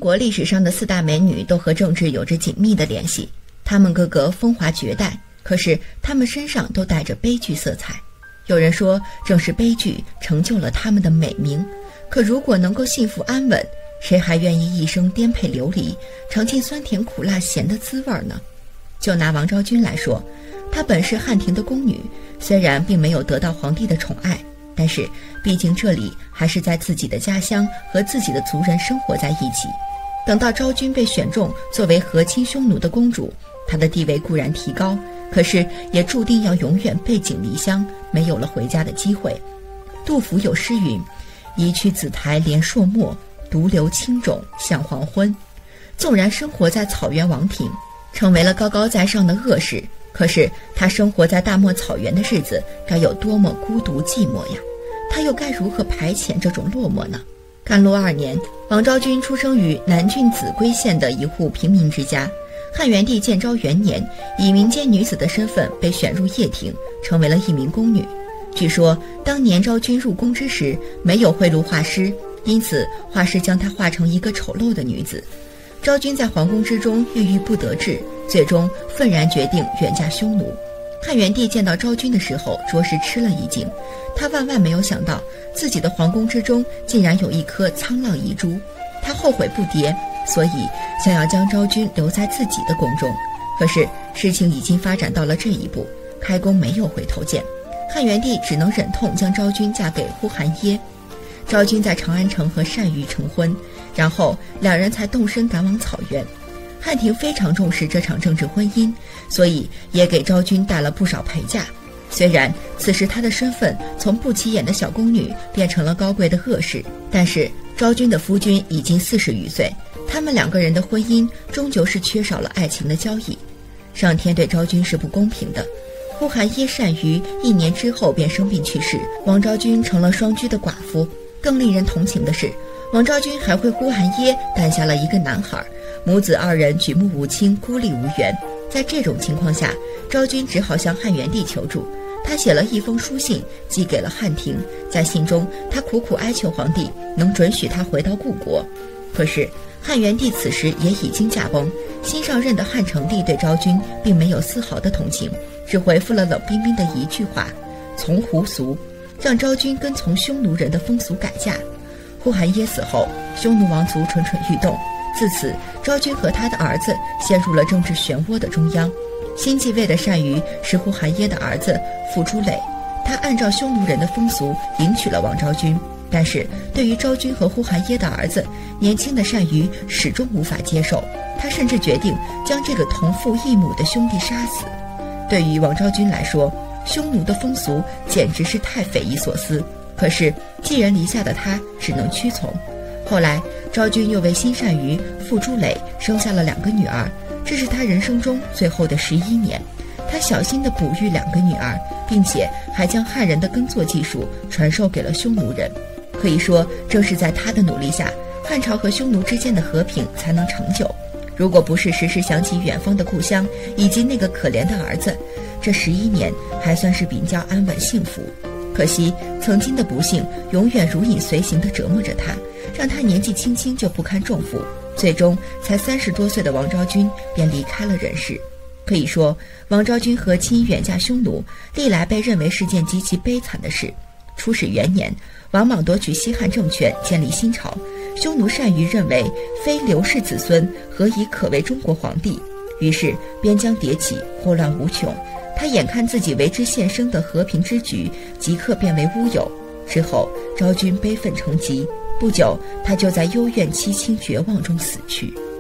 国历史上的4大美女都和政治有着紧密的联系，她们个个风华绝代，可是她们身上都带着悲剧色彩。有人说，正是悲剧成就了她们的美名。可如果能够幸福安稳，谁还愿意一生颠沛流离，尝尽酸甜苦辣咸的滋味呢？就拿王昭君来说，她本是汉庭的宫女，虽然并没有得到皇帝的宠爱，但是毕竟这里还是在自己的家乡，和自己的族人生活在一起。等到昭君被选中作为和亲匈奴的公主，她的地位固然提高，可是也注定要永远背井离乡，没有了回家的机会。杜甫有诗云：一去紫台连朔漠，独留青冢向黄昏。纵然生活在草原王庭，成为了高高在上的恶士，可是他生活在大漠草原的日子该有多么孤独寂寞呀，他又该如何排遣这种落寞呢？甘露2年，王昭君出生于南郡秭归县的一户平民之家。汉元帝建昭元年，以民间女子的身份被选入掖庭，成为了一名宫女。据说当年昭君入宫之时，没有贿赂画师，因此画师将她画成一个丑陋的女子。昭君在皇宫之中郁郁不得志，最终愤然决定远嫁匈奴。汉元帝见到昭君的时候，着实吃了一惊，他万万没有想到自己的皇宫之中竟然有一颗沧浪遗珠，他后悔不迭，所以想要将昭君留在自己的宫中。可是事情已经发展到了这一步，开宫没有回头箭，汉元帝只能忍痛将昭君嫁给呼韩耶。昭君在长安城和单于成婚，然后两人才动身赶往草原。汉庭非常重视这场政治婚姻，所以也给昭君带了不少陪嫁。虽然此时她的身份从不起眼的小宫女变成了高贵的恶士，但是昭君的夫君已经40余岁，他们2个人的婚姻终究是缺少了爱情的交易。上天对昭君是不公平的，呼韩耶单于1年之后便生病去世，王昭君成了双居的寡妇。更令人同情的是，王昭君还为呼韩耶诞下了一个男孩，母子2人举目无亲，孤立无援。在这种情况下，昭君只好向汉元帝求助。她写了一封书信寄给了汉庭，在信中她苦苦哀求皇帝能准许她回到故国。可是汉元帝此时也已经驾崩，新上任的汉成帝对昭君并没有丝毫的同情，只回复了冷冰冰的一句话：从胡俗，让昭君跟从匈奴人的风俗改嫁。呼韩耶死后，匈奴王族蠢蠢欲动，自此昭君和他的儿子陷入了政治漩涡的中央。新继位的单于是呼韩耶的儿子傅朱磊，他按照匈奴人的风俗迎娶了王昭君，但是对于昭君和呼韩耶的儿子，年轻的单于始终无法接受，他甚至决定将这个同父异母的兄弟杀死。对于王昭君来说，匈奴的风俗简直是太匪夷所思，可是寄人篱下的她只能屈从。后来昭君又为新单于傅朱磊生下了2个女儿，这是她人生中最后的11年。她小心地哺育2个女儿，并且还将汉人的耕作技术传授给了匈奴人。可以说正是在她的努力下，汉朝和匈奴之间的和平才能长久。如果不是时时想起远方的故乡以及那个可怜的儿子，这11年还算是比较安稳幸福。可惜曾经的不幸永远如影随形地折磨着他，让他年纪轻轻就不堪重负，最终才30多岁的王昭君便离开了人世。可以说王昭君和亲远嫁匈奴历来被认为是件极其悲惨的事。初始元年，王莽夺取西汉政权，建立新朝，匈奴单于认为非刘氏子孙何以可为中国皇帝，于是边疆迭起，祸乱无穷。他眼看自己为之献身的和平之举即刻变为乌有。之后昭君悲愤成疾，不久他就在幽怨凄清绝望中死去。